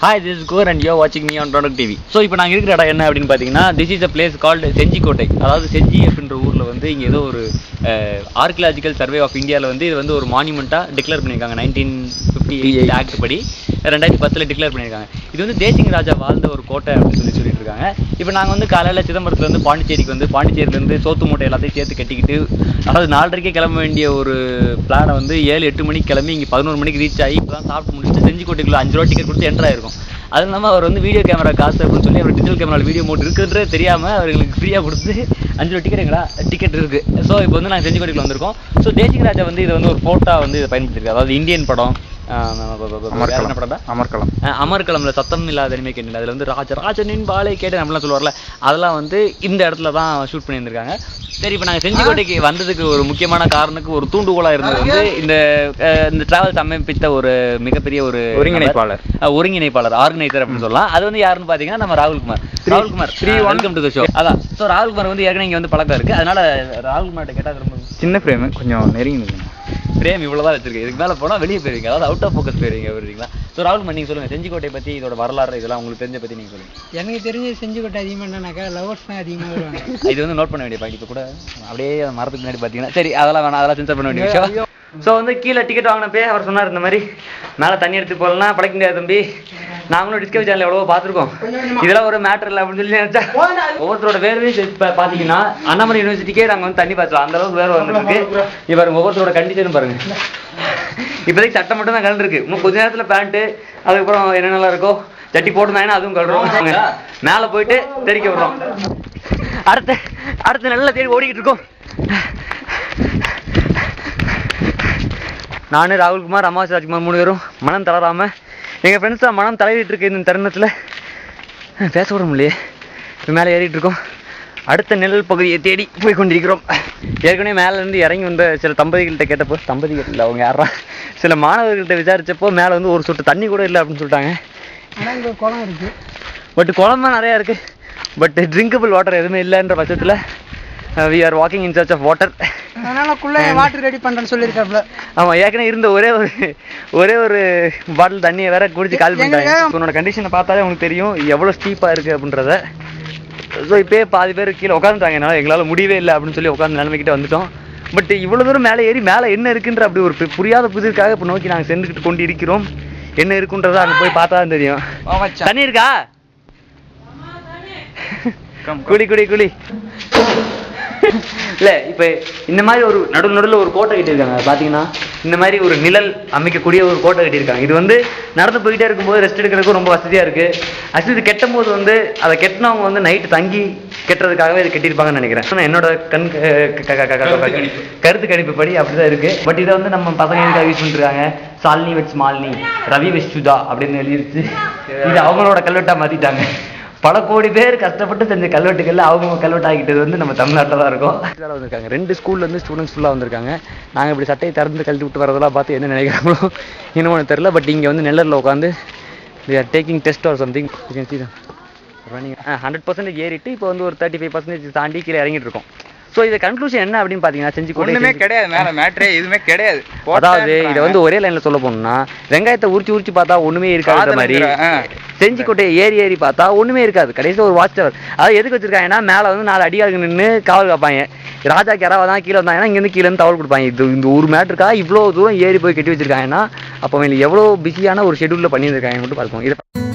Hi, this is Gaur and you are watching me on Product TV. So, இப்போ நாங்க இருக்கிற இடம் என்ன அப்படினு பாத்தீங்கன்னா, this is a place called Senjikottai. அதாவது செஞ்சி அப்படின்ற ஊர்ல வந்து இங்க ஏதோ ஒரு ஆர்கியாலஜிக்கல் சர்வே ஆஃப் இந்தியால வந்து இது வந்து ஒரு மானுமெண்டா டிக்ளேர் பண்ணிருக்காங்க 1958 ஆக்ட் படி 2010ல டிக்ளேர் பண்ணிருக்காங்க. இது வந்து தேசிங் ராஜா வாழ்ந்த ஒரு கோட்டை அப்படின்னு சொல்லிட்டு இருக்காங்க. இப்போ நாங்க வந்து காலையில சிதம்பரத்துல இருந்து பாண்டிச்சேரிக்கு வந்து பாண்டிச்சேரியில இருந்து சோத்து மூட்டை எல்லாத்தையும் சேர்த்து கட்டிக்கிட்டு அதாவது 4:30க்கே கிளம்ப வேண்டிய ஒரு பிளானை வந்து 7-8 மணிக்கு கிளம்பி இங்க 11 மணிக்கு ரீச் ஆகி இப்பதான் சாப்பிட்டு முடிச்சுட்டு செஞ்சிக்கோட்டைக்குள்ள 5 ரூபா டிக்கெட் கொடுத்து என்ட்ரு ஆயிருக்கும். அது இல்லாமல் அவர் வந்து வீடியோ கேமரா காசு அப்படின்னு சொல்லி அவர் டிஜிட்டல் கேமராவில் வீடியோ மோட் இருக்குன்றது தெரியாமல் அவர்களுக்கு ஃப்ரீயாக கொடுத்து 5 ரூபா டிக்கெட் இருக்குது. ஸோ இப்போ வந்து நாங்கள் செஞ்சிக்கோட்டைக்குள்ள வந்திருக்கோம். ஸோ தேசிங் ராஜா வந்து இதை வந்து ஒரு ஃபோட்டோ வந்து இதை பயன்படுத்திருக்காரு. அதாவது இந்தியன் படம் அமர்கலம்ல சத்தம் இல்லாத தனிமை கேட்டு அதுல வந்து ராஜனின் பாலை கேட்டு நம்மளாம் சொல்லுவார்ல, அதெல்லாம் வந்து இந்த இடத்துல தான் ஷூட் பண்ணியிருந்திருக்காங்க. சரி, இப்போ நாங்கள் செஞ்சிக்கோட்டைக்கு வந்ததுக்கு ஒரு முக்கியமான காரணத்துக்கு ஒரு தூண்டுகோலா இருந்தது வந்து இந்த டிராவல்ஸ் அமைப்பித்த ஒரு மிகப்பெரிய ஒரு ஒருங்கிணைப்பாளர் ஆர்கனைசர் அப்படின்னு சொல்லலாம். அது வந்து யாருன்னு பாத்தீங்கன்னா நம்ம Rahul Kumar. Welcome to the show. அதான் ஸோ ராகுல்குமார் வந்து ஏற்கனவே இங்கே வந்து பழக்கம் இருக்கு. அதனால ராகுல்குமார்ட்ட கேட்டால் ரொம்ப சின்ன ஃப்ரேம் கொஞ்சம் நெருங்கி ஃப்ரேம் இவ்வளோதான் வச்சிருக்கேன். இதுக்கு மேலே போனால் வெளியே போயிருவீங்க, அதாவது அவுட் ஆஃப் ஃபோக்கஸ் போயிருவீங்க. வருவீங்களா? ஸோ ராகுல்குமார் நீங்கள் சொல்லுங்கள், செஞ்சிக்கோட்டை பற்றி இதோட வரலாறு இதெல்லாம் உங்களுக்கு தெரிஞ்ச பற்றி நீங்கள் சொல்லுங்கள். எனக்கு தெரிஞ்ச செஞ்சிக்கோட்டை அதிகமாக என்னன்னாக்கா லவர்ஸ் தான் அதிகமாக வருவாங்க. இது வந்து நோட் பண்ண வேண்டிய பாயிண்ட். இப்போ கூட அப்படியே மரத்துக்கு முன்னாடி பார்த்தீங்கன்னா சரி அதெல்லாம் வேணாம், அதெல்லாம் சென்சர் பண்ண வேண்டிய விஷயம். ஸோ வந்து கீழே டிக்கெட் வாங்கினப்பே அவர் சொன்னார் இந்த மாதிரி மேலே தண்ணி எடுத்து போகலன்னா படைக்க முடியாது தம்பி, நாங்களும் டிஸ்கவரி சேனல் எவ்வளவோ பார்த்துருக்கோம், இதெல்லாம் ஒரு மேட்டர் இல்லை அப்படின்னு சொல்லி நினைச்சா ஒவ்வொருத்தரோட வேர்வே இப்போ பார்த்தீங்கன்னா அண்ணாமலை யூனிவர்சிட்டிக்கே நாங்கள் வந்து தண்ணி பார்த்துலாம் அந்த அளவுக்கு வேர்வை வந்துருக்கு. இப்போ ஒவ்வொருத்தரோட கண்டிஷன் பாருங்க. இப்போதைக்கு சட்டை மட்டும் தான் கலந்துருக்கு. இன்னும் கொஞ்ச நேரத்தில் பேண்ட்டு அதுக்கப்புறம் என்னென்னலாம் இருக்கோ சட்டி போட்டுருந்தாங்கன்னா அதுவும் கழுறோம். மேலே போயிட்டு தெரிக்க விடுறோம். அடுத்த நல்ல தேடி ஓடிக்கிட்டு இருக்கோம். நான் ராகுல்குமார் அம்மாசி ராஜ்குமார் 3 பேரும் மனம் தளராமல் எங்கள் ஃப்ரெண்ட்ஸ் தான் மனம் தளரிட்டு இருக்கு. இந்த தருணத்தில் பேச விட முடியலையே. இப்போ மேலே ஏறிட்டு இருக்கோம். அடுத்த நிழல் பகுதியை தேடி போய் கொண்டிருக்கிறோம். ஏற்கனவே மேலேருந்து இறங்கி வந்த சில தம்பதிகள்கிட்ட கேட்டப்போ, தம்பதிகள் இல்லை அவங்க யாரா, சில மாணவர்கள்ட்ட விசாரிச்சப்போ மேலே வந்து ஒரு சொட்டு தண்ணி கூட இல்லை அப்படின்னு சொல்லிட்டாங்க. ஆனால் இங்கே குளம் இருக்குது, பட் குளம் தான் நிறையா இருக்குது. பட் ட்ரிங்கபிள் வாட்டர் எதுவுமே இல்லைன்ற பட்சத்தில் we are walking in search of water. அதனாலக்குள்ளே வாட்டர் ரெடி பண்ணுறேன்னு சொல்லியிருக்காப்புல. ஆமாம், ஏற்கனவே இருந்த ஒரே ஒரு பாட்டில் தண்ணியை வேற குடிச்சு கால் பண்ணிட்டாங்க. உன்னோட கண்டிஷனை பார்த்தாலே உங்களுக்கு தெரியும் எவ்வளோ ஸ்டீப்பாக இருக்குது அப்படின்றத. ஸோ இப்போயே பாதி பேர் கீழே உட்காந்துட்டாங்க. எங்களால் முடியவே இல்லை அப்படின்னு சொல்லி உட்காந்து நிலைமைக்கிட்ட வந்துட்டோம். பட் இவ்வளோ தூரம் மேலே ஏறி மேலே என்ன இருக்குன்ற அப்படி ஒரு புரியாத புதிர்க்காக இப்போ நோக்கி நாங்கள் சென்றுக்கிட்டு கொண்டு இருக்கிறோம். என்ன இருக்குன்றதை அங்கே போய் பார்த்தா தான் தெரியும். தண்ணி இருக்கா? குளி இல்லை. இப்போ இந்த மாதிரி ஒரு நடுவில் ஒரு கோட்டை கட்டியிருக்காங்க. பார்த்தீங்கன்னா இந்த மாதிரி ஒரு நிழல் அமைக்கக்கூடிய ஒரு கோட்டை கட்டியிருக்காங்க. இது வந்து நடந்து போயிட்டே இருக்கும்போது ரெஸ்ட் எடுக்கிறதுக்கும் ரொம்ப வசதியாக இருக்குது. ஆக்சுவலி இது கெட்டும் போது வந்து அதை கெட்டினவங்க வந்து நைட்டு தங்கி கெட்டுறதுக்காகவே இது கட்டியிருப்பாங்கன்னு நினைக்கிறேன். என்னோட கருத்து கணிப்புப்படி அப்படிதான் இருக்குது. பட் இதை வந்து நம்ம பசங்க எதுக்காக யூஸ் பண்ணிருக்காங்க, சாலினி வெச் மாலினி ரவி வெச் சுதா அப்படின்னு எழுதிருச்சு. இது அவங்களோட கல்வெட்டாக மாற்றிட்டாங்க. பல கோடி பேர் கஷ்டப்பட்டு செஞ்ச கல்வெட்டுகள் அவங்க கல்வெட்டு ஆகிட்டது வந்து நம்ம தமிழ்நாட்டில் தான் இருக்கோம். வந்திருக்காங்க 2 ஸ்கூல்லேருந்து ஸ்டூடெண்ட்ஸ் ஃபுல்லாக வந்திருக்காங்க. நாங்கள் இப்படி சட்டையை திறந்து கழட்டி விட்டு வரதெல்லாம் பார்த்து என்ன நினைக்கிறாங்களோ இன்னும் தெரியல. பட் இங்கே வந்து நெல்லரில் உட்காந்து they are taking test or something. You can see them running 100% ஏறிட்டு இப்போ வந்து ஒரு 35% தாண்டி கீழே இறங்கிட்டு இருக்கோம். ஸோ இது கன்க்ளூஷன் என்ன அப்படின்னு பார்த்தீங்கன்னா செஞ்சிக்கோட்டை ஒன்றுமே கிடையாது, மேலே மேட்ரே எதுவுமே கிடையாது. அதாவது இதை வந்து ஒரே லைனில் சொல்ல போனோம்னா வெங்காயத்தை உரிச்சு பார்த்தா ஒன்றுமே இருக்காத மாதிரி செஞ்சிக்கோட்டையை ஏறி பார்த்தா ஒன்றுமே இருக்காது. கடைசியில் ஒரு வாட்ச் டவர். அதாவது எதுக்கு வச்சிருக்காங்கன்னா மேலே வந்து 4 அடியாளுக்கு நின்று காவல் காப்பாங்க. ராஜாக்கு யாராவது தான் கீழே வந்தாங்கன்னா இங்கேருந்து கீழேருந்து தவறு கொடுப்பாங்க. இந்த ஒரு மேட்ருக்காக இவ்வளோ தூரம் ஏறி போய் கட்டி வச்சிருக்காங்கன்னா அப்போ எவ்வளோ பிஸியான ஒரு ஷெடியூலில் பண்ணியிருக்காங்க மட்டும் பார்ப்போம். இதை